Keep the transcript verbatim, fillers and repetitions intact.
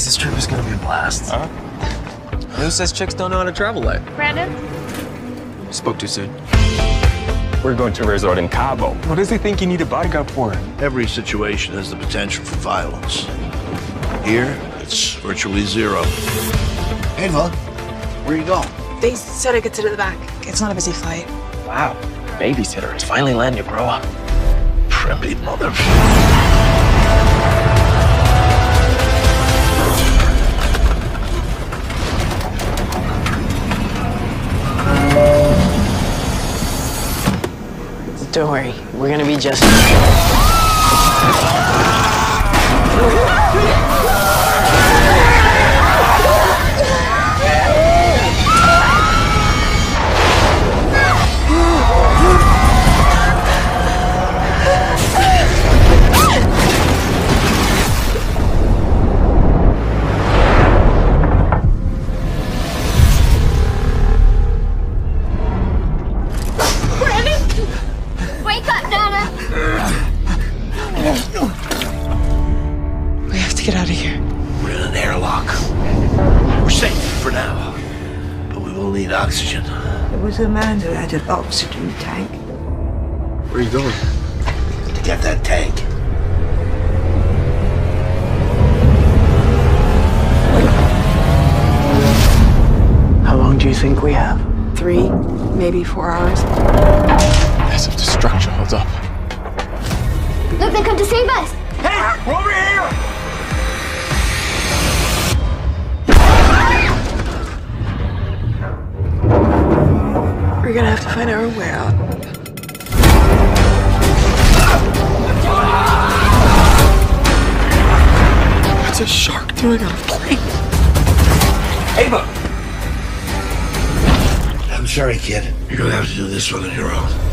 guys, this trip is gonna be a blast. Huh? Who says chicks don't know how to travel like? Brandon? Spoke too soon. We're going to a resort in Cabo. What does he think you need a bodyguard for? Every situation has the potential for violence. Here, it's virtually zero. Ava, where you going? They said I could sit at the back. It's not a busy flight. Wow, babysitter. It's finally letting you grow up. Preppy mother. Don't worry, we're gonna be just. Wake up, Nana! We have to get out of here. We're in an airlock. We're safe for now, but we will need oxygen. There was a man who had an oxygen tank. Where are you going? To get that tank. How long do you think we have? Three, maybe four hours. Massive destruction holds up. Look, they come to save us! Hey, we're over here! We're gonna have to find our own way out. What's a shark doing on a plane? Ava! I'm sorry, kid. You're gonna have to do this one on your own.